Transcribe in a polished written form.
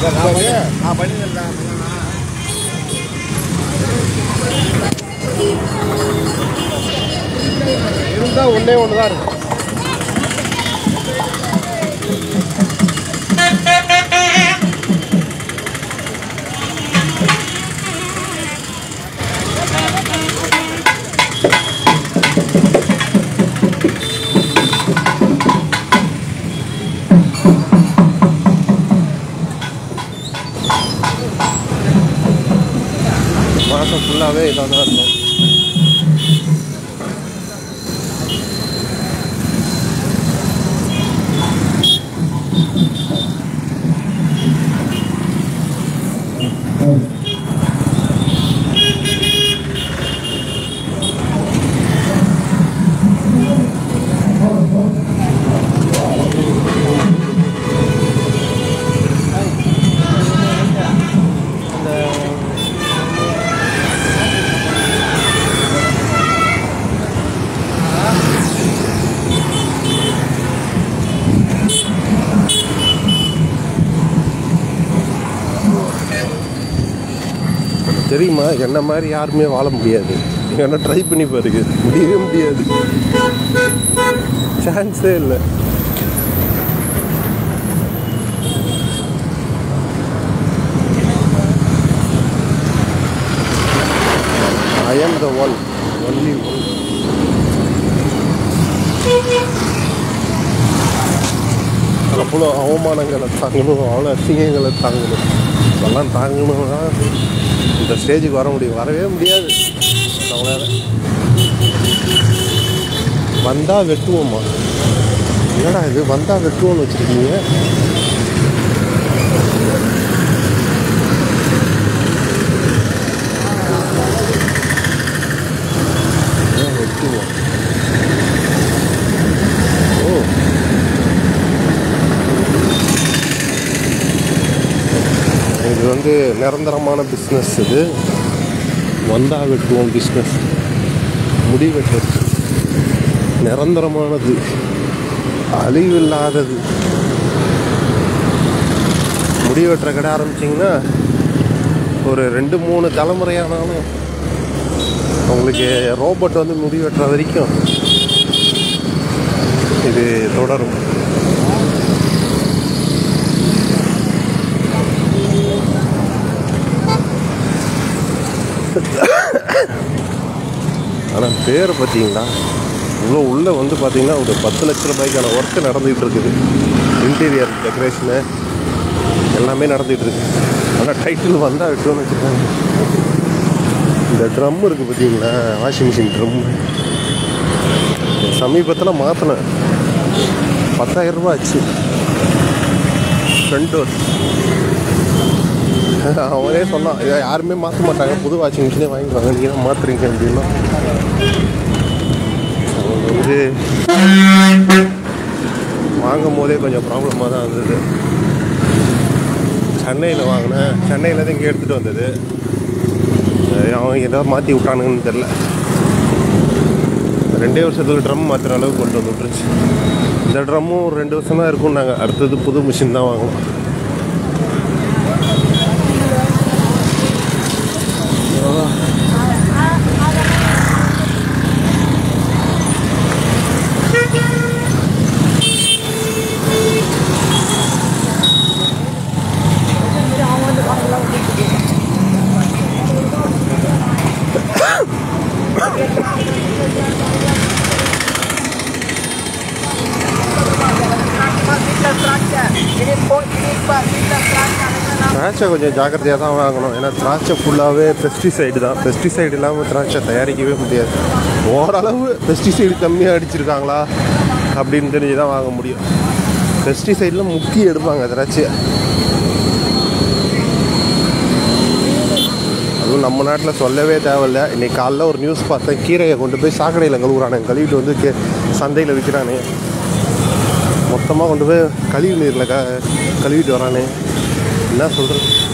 நான் பண்ணியிருந்தேன். இருந்தால் ஒன்றே ஒன்று தான் இருக்கும். மாதம் ஃபுல்லாகவே இதாக தான் இருக்கும். தெரியுமா, என்ன மாதிரி யாருமே வாழ முடியாது. ஏன்னா ட்ரை பண்ணி பாருங்க, முடியவே முடியாது, சான்ஸே இல்லை. I am the one, only one. அவ்வளோ அவமானங்களை தாங்கணும், அவ்வளோ அசிங்கங்களை தாங்கணும். இதெல்லாம் தாங்கணும்னா இந்த ஸ்டேஜுக்கு வர முடியும், வரவே முடியாது அவங்களால. வந்தால் வெட்டுவோம்மா, என்னடா இது வந்தால் வெட்டுவோன்னு வச்சுருக்கீங்க. வெட்டுவோம். ஓ, இது வந்து நிரந்தரமான பிஸ்னஸ். இது வந்தா வெட்டுவோம் பிஸ்னஸ், முடி வெட்டுறது நிரந்தரமானது, அழிவில்லாதது. முடி வெட்டுற கடை ஆரம்பிச்சிங்கன்னா ஒரு 2-3 தலைமுறையானாலும் உங்களுக்கு ரோபோட் வந்து முடி வெட்டுற வரைக்கும் இது தொடரும். ஆனால் பேர் பார்த்தீங்களா, இவ்வளோ உள்ளே வந்து பார்த்தீங்கன்னா ஒரு 10 லட்ச ரூபாய்க்கான ஒர்க்கு நடந்துகிட்டு இருக்குது. இன்டீரியர் டெக்கரேஷனு எல்லாமே நடந்துகிட்டு இருக்குது. ஆனால் டைட்டில் வந்தால் வெட்டுவோன்னு வச்சுருக்காங்க. இந்த ட்ரம் இருக்குது பார்த்தீங்களா, வாஷிங் மிஷின் ட்ரம், சமீபத்தில் மாற்றினேன். 10,000 ரூபா ஆச்சு. ஃப்ரண்ட் டோர் அவனே சொன்னான், இதை யாருமே மாற்ற மாட்டாங்க, புது வாஷிங் மிஷினே வாங்கிடுவாங்க, நீங்கள் தான் மாற்றுறீங்க அப்படின்னா. வந்து வாங்கும் போதே கொஞ்சம் ப்ராப்ளமாக தான் இருந்தது. சென்னையில் வாங்கினேன், சென்னையில் தான் இங்கே எடுத்துகிட்டு வந்தது. அவன் ஏதாவது மாற்றி விட்டானுங்கன்னு தெரில. 2 வருஷத்துக்கு ட்ரம் மாற்றுற அளவுக்கு கொண்டு வந்து விட்டுருச்சு. இந்த ட்ரம்மும் ஒரு 2 வருஷம் தான் இருக்கும். நாங்கள் அடுத்தது புது மிஷின் தான் வாங்கணும். திராட்சை கொஞ்சம் ஜாக்கிரதையாக தான் வாங்கணும். ஏன்னா திராட்சை ஃபுல்லாகவே பெஸ்டிசைடு தான். பெஸ்டிசைடு இல்லாமல் திராட்சை தயாரிக்கவே முடியாது. ஓரளவு பெஸ்டிசைடு கம்மியாக அடிச்சிருக்காங்களா அப்படின்னு தெரிஞ்சு தான் வாங்க முடியும். பெஸ்டிசைடில் முக்கி எடுப்பாங்க திராட்சையை. அதுவும் நம்ம நாட்டில் சொல்லவே தேவையில்லை. இன்றைக்கி காலைல ஒரு நியூஸ் பார்த்தேன், கீரையை கொண்டு போய் சாக்கடையில் கழுவுறானே, கழுவிட்டு வந்து சந்தையில் விற்கிறானே, மொத்தமாக கொண்டு போய் கழிவு நீரில் கழுவிட்டு வரானே. என்ன சொல்கிறது?